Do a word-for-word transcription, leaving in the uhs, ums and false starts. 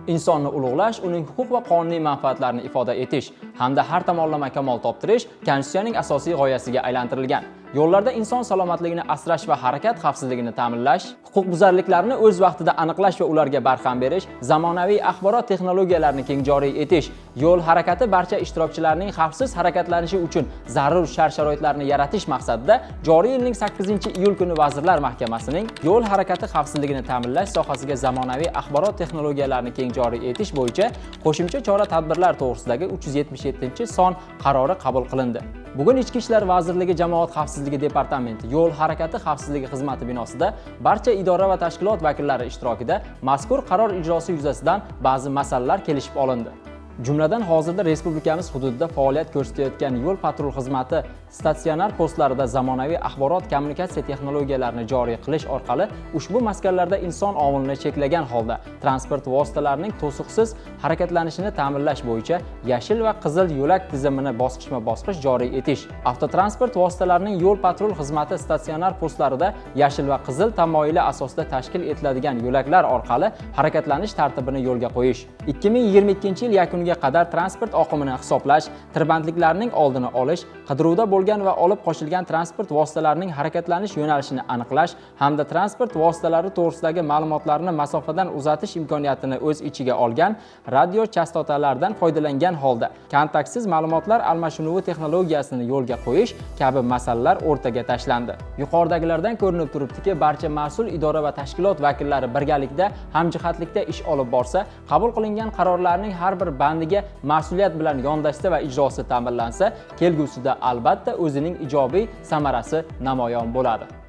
insonni ulug'lash, uning huquq va qonuniy manfaatlarini ifoda etish hamda har tomonlama kamol toptirish Konstitutsiyaning asosiy g'oyasiga aylantirilgan. Yo'llarda inson salomatligini asrash va harakat xavfsizligini ta'minlash, huquqbuzarliklarni o'z vaqtida aniqlash va ularga barham berish, zamonaviy axborot texnologiyalarini keng joriy etish, yo'l harakati barcha ishtirokchilarining xavfsiz harakatlanishi uchun zarur shart-sharoitlarni yaratish maqsadida joriy yilning sakkizinchi iyul kuni Vazirlar Mahkamasining yo'l harakati xavfsizligini ta'minlash sohasiga zamonaviy axborot texnologiyalarini keng joriy etish bo'yicha qo'shimcha chora-tadbirlar to'g'risidagi uch yuz yetmish yettinchi son qarori qabul qilindi. Bugun Ichki ishlar vazirligi Jamoat xavfsizligi departamenti yo'l harakati xavfsizligi xizmati binosida barcha idora va tashkilot vakillari ishtirokida mazkur qaror ijrosi yuzasidan ba'zi masalalar kelishib olindi. Jumladan hozirda respublikamiz hududida faoliyat ko'rsatayotgan yo'l patrul xizmati statsionar postlarida zamonaviy axborot kommunikatsiya texnologiyalarini joriy qilish orqali ushbu maskanlarda inson omilini cheklagan holda transport vositalarining to'siqsiz harakatlanishini ta'minlash bo'yicha yashil va qizil yo'lak tizimini bosqichma-bosqich joriy etish, avtotransport vositalarining yo'l patrul xizmati statsionar postlarida yashil va qizil tamoyili asosida tashkil etiladigan yo'laklar orqali harakatlanish tartibini yo'lga qo'yish, ikki ming yigirma ikkinchi yil yakuniga qadar transport oqimini hisoblash, tirbandliklarning oldini olish, qidiruvda bo'lgan va olib qochilgan transport vositalarining harakatlanish yo'nalishini aniqlash hamda transport vositalari to'g'risidagi ma'lumotlarni masofadan uzatish imkoniyatini o'z ichiga olgan radio chastotalardan foydalangan holda kontaktsiz ma'lumotlar almashinuvi texnologiyasini yo'lga qo'yish kabi masalalar o'rtaga tashlandi. Yuqoridagilardan ko'rinib turibdiki, barcha mas'ul idora va tashkilot vakillari birgalikda hamjihatlikda ish olib borsa, qabul qilingan qarorlarning har bir bandiga mas'uliyat bilan yondashsa va ijrosi ta'minlansa, kelgusida albatta o'zining ijobiy samarasi namoyon bo'ladi.